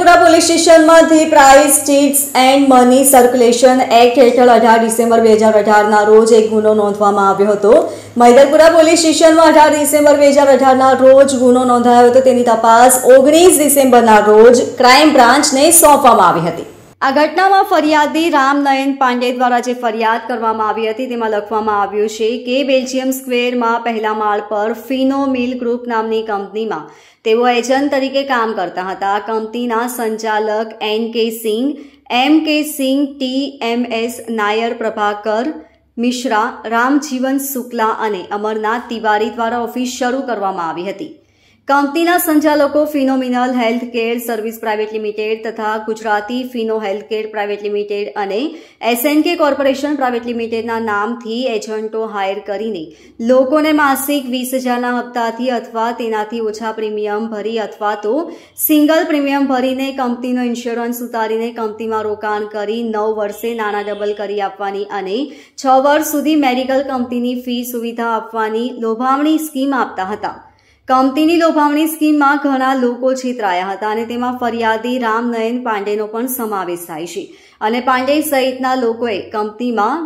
Maidarpura police સ્ટેશનમાંથી prize chits and money circulation act હેઠળ 18 December 2018ના રોજ એક ગુનો નોંધવામાં આવ્યો હતો। મૈદરપુરા પોલીસ સ્ટેશનમાં 18 ડિસેમ્બર 2018ના રોજ ગુનો નોંધાયો હતો। તેની તપાસ 19 ડિસેમ્બરના રોજ ક્રાઇમ બ્રાન્ચને સોંપવામાં આવી હતી। આ ઘટનામાં ફરિયાદી રામનયન પાંડે દ્વારા જે ફરિયાદ કરવામાં આવી હતી તેમાં લખવામાં આવ્યું છે કે બેલ્જિયમ સ્ક્વેરમાં પહેલા માળ પર ફિનો મિલ ગ્રુપ નામની કંપનીમાં તેઓ એજન્ટ તરીકે કામ કરતા હતા। આ કંપનીના સંચાલક એમ કે સિંહ TMS નાયર, પ્રભાકર મિશ્રા, રામજીવન શુક્લા અને અમરનાથ તિવારી દ્વારા ઓફિસ શરૂ કરવામાં આવી હતી। કંપનીના સંચાલકો phenomenal health care service private limited તથા Gujarati Fino health care private limited અને SNK કોર્પોરેશન પ્રાઇવેટ લિમિટેડના નામથી એજન્ટો હાયર કરીને લોકોને માસિક 20,000ના હપ્તાથી અથવા તેનાથી ઓછા પ્રીમિયમ ભરી અથવા તો સિંગલ પ્રીમિયમ ભરીને કંપનીનો ઇન્સ્યોરન્સ ઉતારીને કંપનીમાં રોકાણ કરી 9 વર્ષે નાણાં ડબલ કરી આપવાની અને 6 વર્ષ સુધી મેડિકલ કંપનીની ફી સુવિધા આપવાની લોભામણી સ્કીમ આપતા હતા। કંપનીની લોભામણી સ્કીમમાં ઘણા લોકો છેતરાયા હતા અને તેમાં ફરિયાદી રામનયન પાંડેનો પણ સમાવેશ થાય છે અને પાંડે સહિતના લોકોએ કંપનીમાં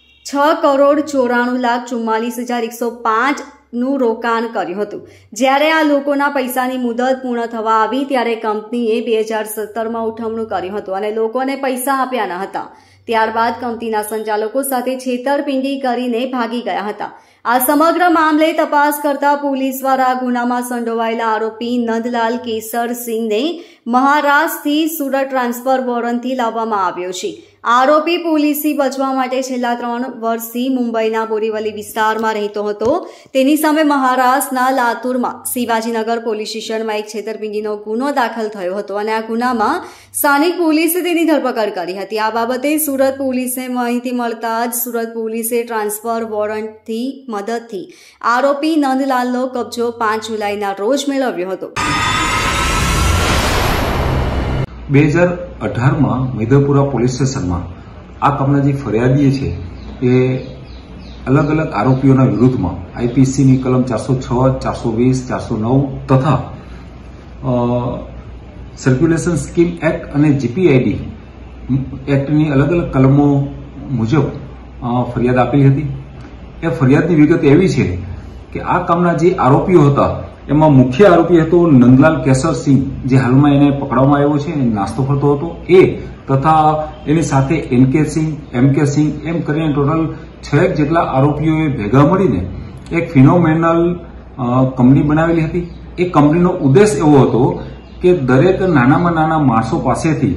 6,94,44,105 નું રોકાણ કર્યું હતું। જ્યારે આ લોકોના પૈસાની મુદત પૂર્ણ થવા આવી ત્યારે કંપનીએ 2017માં ઉઠમણું કર્યું હતું અને લોકોને પૈસા આપ્યા ન હતા। ત્યારબાદ કંપનીના સંચાલકો સાથે છેતરપિંડી કરીને ભાગી ગયા હતા। આ સમગ્ર મામલે તપાસ કરતા પોલીસ દ્વારા ગુનામાં સંડોવાયેલા આરોપી નંદલાલ કેસરસિંહને મહારાષ્ટ્રથી સુરત ટ્રાન્સફર વોરંટથી લાવવામાં આવ્યો છે। આરોપી પોલીસથી બચવા માટે છેલ્લા 3 વર્ષથી મુંબઈના બોરીવલી વિસ્તારમાં રહેતો હતો। તેની સામે મહારાષ્ટ્રના લાતુરમાં શિવાજીનગર પોલીસ સ્ટેશનમાં એક છેતરપિંડીનો ગુનો દાખલ થયો હતો અને આ ગુનામાં સ્થાનિક પોલીસે તેની ધરપકડ કરી હતી। આ બાબતે સુરત પોલીસને માહિતી મળતા જ સુરત પોલીસે ટ્રાન્સફર વોરંટથી મદદથી આરોપી નંદલાલનો કબજો 5 જુલાઈના રોજ મેળવ્યો હતો। 2018માં મૈદરપુરા પોલીસ સ્ટેશનમાં આ કામના જે ફરિયાદી છે એ અલગ અલગ આરોપીઓના વિરુદ્ધમાં IPCની કલમ 406, 420, 409 તથા સર્ક્યુલેશન સ્કીમ એક્ટ અને GPID એક્ટની અલગ અલગ કલમો મુજબ ફરિયાદ આપેલી હતી। એ ફરિયાદની વિગત એવી છે કે આ કામના જે આરોપીઓ હતા એમાં મુખ્ય આરોપી હતો નંદલાલ કેસરસિંહ, જે હાલમાં એને પકડવામાં આવ્યો છે, નાસ્તો ફરતો હતો એ, તથા એની સાથે MK સિંહ એમ કરીને ટોટલ 6 જેટલા આરોપીઓએ ભેગા મળીને એક ફિનોમેનલ કંપની બનાવેલી હતી। એ કંપનીનો ઉદ્દેશ એવો હતો કે દરેક નાનામાં નાના માણસો પાસેથી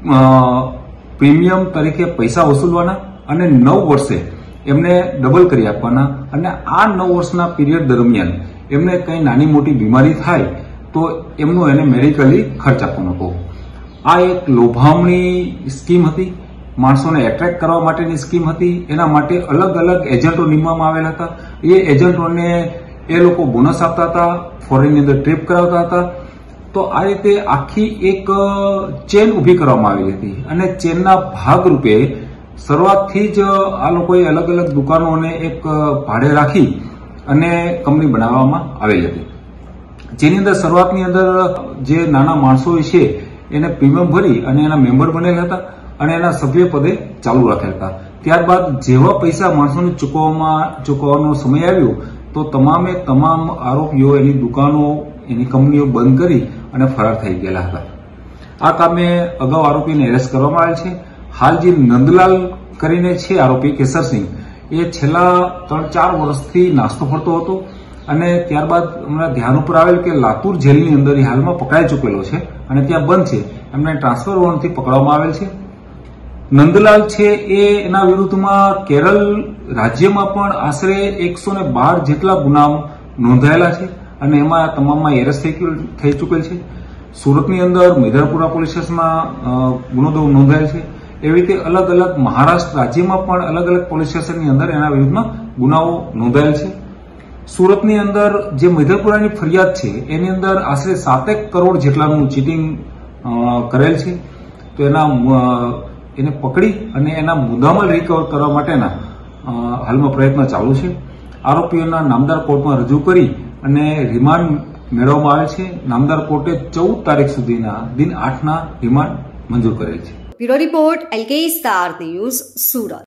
પ્રીમિયમ તરીકે પૈસા વસૂલવાના અને 9 વર્ષે એમને ડબલ કરી આપવાના અને આ 9 વર્ષના પીરિયડ દરમિયાન એમને કંઈ નાની મોટી બીમારી થાય તો એમનો એને મેડિકલી ખર્ચ આપવાનો હતો। આ એક લોભામણી સ્કીમ હતી, માણસોને એટ્રેક્ટ કરવા માટેની સ્કીમ હતી। એના માટે અલગ અલગ એજન્ટો નીમવામાં આવેલા હતા। એ એજન્ટોને એ લોકો બોનસ આપતા હતા, ફોરેનની અંદર ટ્રીપ કરાવતા હતા। તો આ રીતે આખી એક ચેન ઊભી કરવામાં આવી હતી અને ચેનના ભાગરૂપે શરૂઆતથી જ આ લોકોએ અલગ અલગ દુકાનોને એક ભાડે રાખી અને કંપની બનાવવામાં આવેલી હતી, જેની અંદર શરૂઆતની અંદર જે નાના માણસો છે એને પ્રીમિયમ ભરી અને એના મેમ્બર બનેલા હતા અને એના સભ્ય પદે ચાલુ રાખેલા હતા। ત્યારબાદ જેવા પૈસા માણસોને ચૂકવવાનો સમય આવ્યો તો તમામે તમામ આરોપીઓ એની દુકાનો, એની કંપનીઓ બંધ કરી અને ફરાર થઈ ગયેલા હતા। આ કામે અગાઉ આરોપીને એરેસ્ટ કરવામાં આવેલ છે। હાલ જે નંદલાલ કરીને છે આરોપી કેસરસિંહ, એ છેલ્લા 3-4 વર્ષથી નાસ્તો ફરતો હતો અને ત્યારબાદ હમણાં ધ્યાન ઉપર આવેલ કે લાતુર જેલની અંદર એ હાલમાં પકડાઈ ચૂકેલો છે અને ત્યાં બંધ છે। એમને ટ્રાન્સફર વોરંટથી પકડવામાં આવેલ છે। નંદલાલ છે એ એના વિરુદ્ધમાં કેરળ રાજ્યમાં પણ આશરે 112 જેટલા ગુના નોંધાયેલા છે અને એમાં તમામમાં એરેસ્ટ થઈ ચૂકેલ છે। સુરતની અંદર મૈદરપુરા પોલીસ સ્ટેશનમાં ગુનો નોંધાયેલ છે। એવી રીતે અલગ અલગ મહારાષ્ટ્ર રાજ્યમાં પણ અલગ અલગ પોલીસ સ્ટેશનની અંદર એના વિરુદ્ધમાં ગુનાઓ નોંધાયેલ છે। સુરતની અંદર જે મૈદરપુરાની ફરિયાદ છે એની અંદર આશરે 7 કરોડ જેટલાનું ચીટિંગ કરેલ છે। તો એને પકડી અને એના મુદ્દામાલ રિકવર કરવા માટેના હાલમાં પ્રયત્ન ચાલુ છે। આરોપીઓના નામદાર કોર્ટમાં રજૂ કરી અને રિમાન્ડ મેળવવામાં આવે છે. નામદાર કોર્ટે 14 તારીખ સુધીના દિન 8ના રિમાન્ડ મંજૂર કરેલ છે. Bureau report LK star news, Surat.